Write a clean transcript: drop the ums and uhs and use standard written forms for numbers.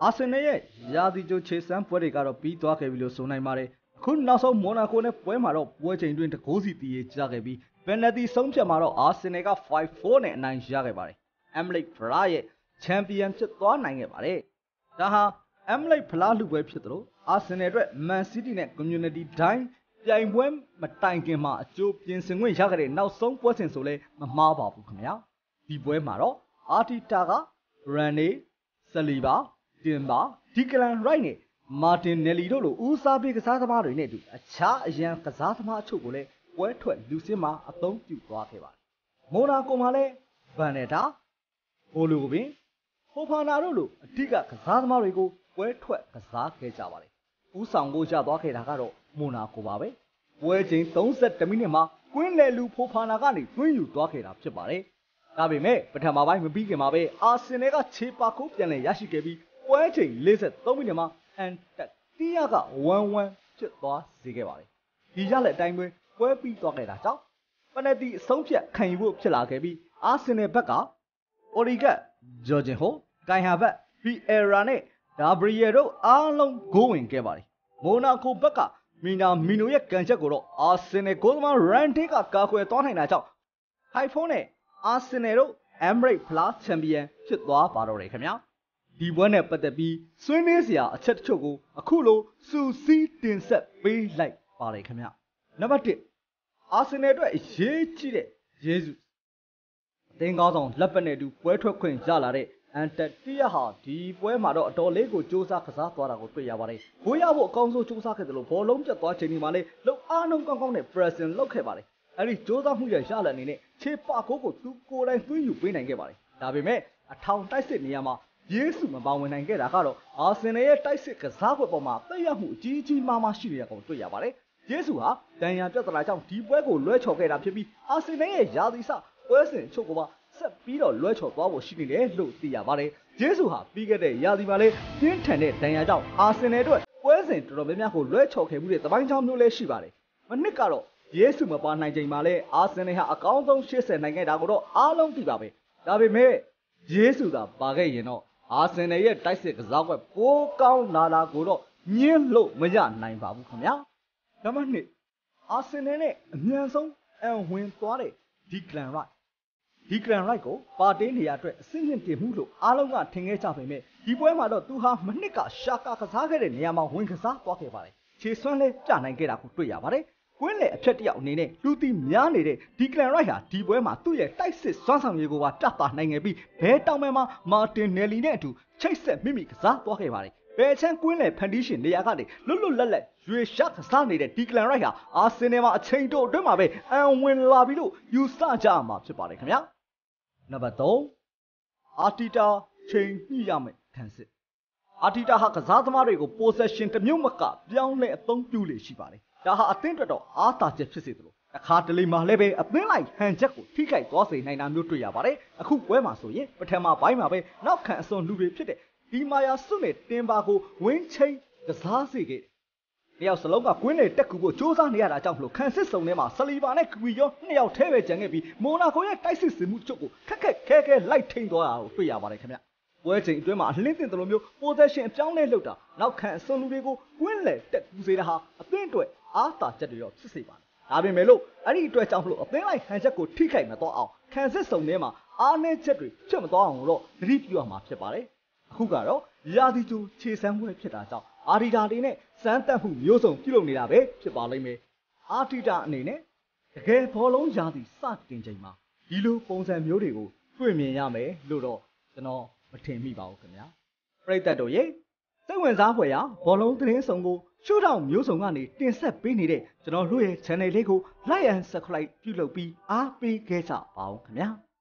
အာဆင်နယ်ရဲ့ရာသီကျိုခြေစမ်းပွဲတွေကတော့ပြီးသွားခဲ့ပြီလို့ဆိုနိုင်ပါတယ်။အခုနောက်ဆုံးမိုနာကိုနဲ့ပွဲမှာတော့ပွဲချိန်တွင်တကိုးစီတည်ရကြခဲ့ပြီးပယ်နယ်တီဆုံးဖြတ်မှာတော့အာဆင်နယ်က 5-4 နဲ့အနိုင်ရခဲ့ပါတယ်။ အမ်ဘလိတ်ဖလားရဲ့ချန်ပီယံဖြစ်သွားနိုင်ခဲ့ပါတယ်။ဒါဟာအမ်ဘလိတ်ဖလားလူပွဲဖြစ်သလိုအာဆင်နယ်အတွက်မန်စီးတီးနဲ့ကွန်မြူနတီဒိုင်းပြိုင်ပွဲမတိုင်ခင်မှာအကျိုးပြင်ဆင်ခွင့်ရခဲ့တဲ့နောက်ဆုံးပွဲစဉ်ဆိုလဲမမှားပါဘူးခင်ဗျာ။ဒီပွဲမှာတော့အာတီတာကရန်နေဆလီဘာတင်ပါဒီကလန်ရိုက်နဲ့မာတင်နယ်လီတို့လိုဦးစားပေးကစားသမားတွေနဲ့အတူအခြားအရန်ကစားသမားအချို့ကိုလည်းပွဲထွက်လူစင်းမှာအသုံးပြုသွားခဲ့ပါတယ်။မိုနာကိုမှာလည်းဗန်နယ်တာဘိုလိုပင်ဟိုဖာနာတို့လိုအဓိကကစားသမားတွေကိုပွဲထွက်ကစားခဲ့ကြပါတယ်။ဦးဆောင်ကိုရသွားခဲ့တာကတော့မိုနာကိုပါပဲ။ပွဲချိန်32မိနစ်မှာကွင်းလေလူဖိုဖာနာကနေတွင်းယူသွားခဲ့တာဖြစ်ပါတယ်။ဒါပေမဲ့ပထမပိုင်းမပြီးခင်မှာပဲအာဆင်နယ်ကခြေပါခိုးပြန်လည်ရရှိခဲ့ပြီးပွဲချိန်43မိနစ်မှာအန်တက်တီးယာက1-1ဖြစ်သွားစေခဲ့ပါတယ်။ဒီရလက်အတိုင်းပဲပွဲပြီးသွားခဲ့တာကြောင့်ပနယ်တီအဆုံးဖြတ်ခံယူဖို့ဖြစ်လာခဲ့ပြီးအာဆင်နယ်ဘက်ကအိုရီဂတ်ဂျော်ဂျင်ဟိုကိုင်ဟာဘတ်ဗီအယ်ရာနဲ့ဒါဘရီယယ်တို့အားလုံးဂိုးဝင်ခဲ့ပါတယ်။မိုနာကိုဘက်ကမီနာမီနိုရဲ့ကန်ချက်ကိုတော့အာဆင်နယ်ဂိုးသမားရန်ဒေးကကာကွယ်သွားနိုင်တာကြောင့်ဟိုက်ဖုန်းနဲ့အာဆင်နယ်တို့အမ်ဘရိတ်ဖလားချန်ပီယံဖြစ်သွားပါတော့တယ်ခင်ဗျာ။ဒီပွဲနဲ့ပတ်သက်ပြီးဆွေးနွေးစရာအချက်တချို့ကိုအခုလိုစူးစီးတင်ဆက်ပေးလိုက်ပါတယ်ခင်ဗျ။နံပါတ်1အာဆင်နယ်အတွက်အရေးကြီးတဲ့ယေစုအသင်းကောင်းဆောင်လက်ပတ်နဲ့တူပွဲထွက်ခွင့်ရလာတဲ့အန်တက်တီးယာဟာဒီပွဲမှာတော့အတော်လေးကိုစူးစမ်းကစားသွားတာကိုတွေ့ရပါတယ်။ဘိုးရဖို့အကောင်းဆုံးစူးစမ်းခဲ့တယ်လို့ဘောလုံးပြတ်သွားချိန်ဒီမှာလည်းလုံအားလုံးကောင်းကောင်းနဲ့ pressing လုပ်ခဲ့ပါတယ်။အဲဒီစူးစမ်းမှုရဲ့ရလဒ်အနေနဲ့ခြေပါကိုသူကိုယ်တိုင်သွင်းယူပေးနိုင်ခဲ့ပါတယ်။ဒါပေမဲ့အထောင်တိုက်စစ်နေရာမှာယေစုမပါဝင်နိုင်ခဲ့တာကတော့အာဆင်နယ်ရဲ့တိုက်စစ်ကစားကွက်ပေါ်မှာသက်ရောက်မှုအကြီးကြီးမားမားရှိနေတာကိုတွေ့ရပါတယ်။ယေစုဟာဒဏ်ရာပြဿနာကြောင့်ဒီပွဲကိုလွဲချော်ခဲ့တာဖြစ်ပြီးအာဆင်နယ်ရဲ့ရာသီစပွဲစဉ်ချုပ်ကိုပါဆက်ပြီးတော့လွဲချော်သွားဖို့ရှိနေတယ်လို့သိရပါတယ်။ယေစုဟာပြီးခဲ့တဲ့ရာသီမှာလည်းပြင်းထန်တဲ့ဒဏ်ရာကြောင့်အာဆင်နယ်အတွက်ပွဲစဉ်တော်တော်များများကိုလွဲချော်ခဲ့မှုတဲ့သမိုင်းကြောင်းမျိုးလည်းရှိပါတယ်။မနစ်ကတော့ယေစုမပါနိုင်ချိန်မှာလည်းအာဆင်နယ်ဟာအကောင်းဆုံး80နိုင်ခဲ့တာကိုတော့အားလုံးသိပါပဲ။ဒါပေမဲ့ယေစုသာပါခဲ့ရင်တော့အာဆင်နယ်ရဲ့တိုက်စစ်ကစားကွက်ပိုကောင်းလာကိုတော့ညှင်းလို့မရနိုင်ပါဘူးခင်ဗျာ။နံပါတ်2အာဆင်နယ်နဲ့အမြန်ဆုံးအန်ဝင်သွားတဲ့ဒီကလန်ရိုက်ကိုပါတေးနေရာအတွက်အဆင့်မြင့်တင်မှုလို့အားလုံးကထင်ခဲ့ကြပေမဲ့ဒီပွဲမှာတော့သူဟာမနစ်ကရှာကာကစားခဲ့တဲ့နေရာမှာဝင်ကစားသွားခဲ့ပါတယ်။ခြေစွမ်းလဲပြနိုင်ခဲ့တာကိုတွေ့ရပါတယ်။ကွင်းလေအဖြတ်တယောက်အနေနဲ့လူတီများနေတဲ့ဒီကလန်ရိုက်ဟာဒီပွဲမှာသူ့ရဲ့တိုက်စစ်စွမ်းဆောင်ရည်ကိုပါပြသနိုင်ခဲ့ပြီးဘဲတောင်မဲမှာမာတင်နယ်လီနဲ့အတူချိတ်ဆက်မိကစားသွားခဲ့ပါတယ်။ဘယ်ချမ်းကွင်းလေဖန်တီးရှင်နေရာကနေလွတ်လပ်ရွေရှာကစားနေတဲ့ဒီကလန်ရိုက်ဟာအာဆင်နယ်မှာအချိန်တိုအတွင်းမှာပဲအန်ဝင်လာပြီလို့ယူဆကြရမှာဖြစ်ပါတယ်ခင်ဗျာ။နံပါတ်3အာတီတာချိန်ညှိရမယ်ခံစစ်အာတီတာဟာကစားသမားတွေကို possession တစ်မျိုးမကပြောင်းလဲအသုံးပြုလေရှိပါတယ်။ဒါဟာအသင်းအတွက်တော့အားသာချက်ဖြစ်စေသလိုအခါတလေမှာလည်းပဲအသင်းလိုက်ဟန်ချက်ကိုထိခိုက်သွားစေနိုင်တာမျိုးတွေ့ရပါတယ်။အခုပွဲမှာဆိုရင်ပထမပိုင်းမှာပဲနောက်ခံအစွန်လူတွေဖြစ်တဲ့ဒီမာယာစွနဲ့တင်ပါကိုဝင်းချင်းကစားစေခဲ့တယ်။တယောက်စလုံးကကွင်းလေတက်ကူဖို့စူးစမ်းနေရတာကြောင့်မလို့ခံစစ်စုံထဲမှာဆလီဘာနဲ့ကွီရော2ယောက်ထဲပဲကျန်ခဲ့ပြီးမိုနာကိုရဲ့တိုက်စစ်စင်မှုချုပ်ကိုခက်ခဲလိုက်ထိန်သွားတာကိုတွေ့ရပါတယ်ခင်ဗျ။ပွဲချိန်အတွင်းမှာအလင်းတင်တယ်လို့မျိုး possession အပြောင်းလဲလုပ်တာနောက်ခံအစွန်လူတွေကိုကွင်းလေတက်ကူစေတာဟာအသင်းအတွက်အားသာချက်တွေတော့ဖြစ်စေပါတယ်။ဒါပေမဲ့လို့အဲ့ဒီအတွက်ကြောင့်မလို့အသင်းလိုက်ဟန်ချက်ကိုထိခိုက်မသွားအောင်ခံစစ်စုံထဲမှာအားနည်းချက်တွေဖြစ်မသွားအောင်လို့သတိပြုရမှာဖြစ်ပါတယ်။အခုကတော့ရာသီကျိုခြေစမ်းပွဲဖြစ်တာကြောင့်အာတီတာတွေနဲ့စမ်းသပ်မှုမျိုးစုံပြုလုပ်နေတာပဲဖြစ်ပါလိမ့်မယ်။အာတီတာအနေနဲ့တကယ်ဘောလုံးရာသီစတင်ချိန်မှာဒီလိုပုံစံမျိုးတွေကိုတွေ့မြင်ရမယ်လို့တော့ကျွန်တော်မထင်မိပါဘူးခင်ဗျာ။ပရိသတ်တို့ရေစိတ်ဝင်စားဖွယ်ရာဘောလုံးသတင်းဆောင်ကိုရှုထောင့်မျိုးစုံကနေတင်ဆက်ပေးနေတဲ့ကျွန်တော်တို့ရဲ့ channel လေးကို like and subscribe ပြုလုပ်ပြီးအားပေးခဲ့ကြပါဦးခင်ဗျာ။